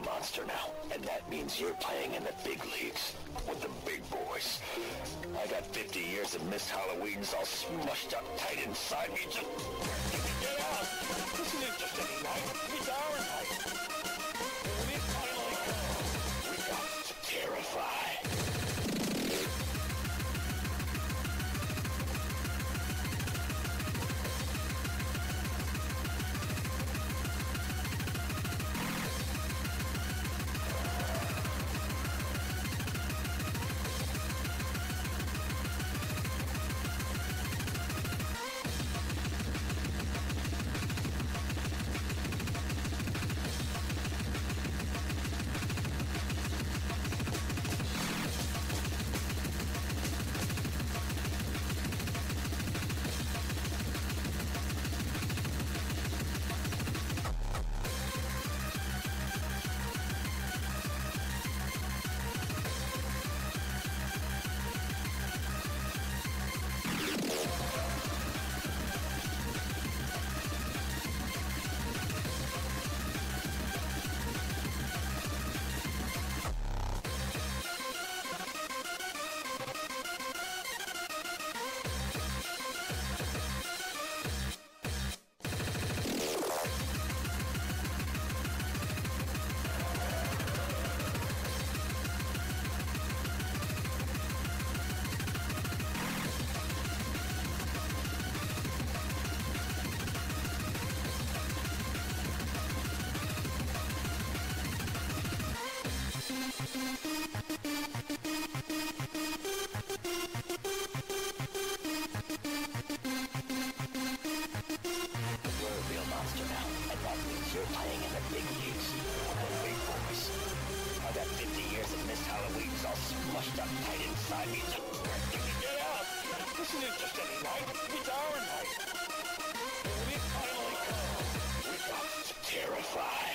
real monster now, and that means you're playing in the big leagues with the big boys. I got 50 years of missed Halloweens all smushed up tight inside me. Just get out! This isn't just any night. It's our night. When it finally comes, we got to terrify. You're playing in the big leagues with the big boys. I got 50 years of missed Halloweens all smushed up tight inside me. Just get out! This isn't just any night. It's our night. When it finally comes, we got to terrify.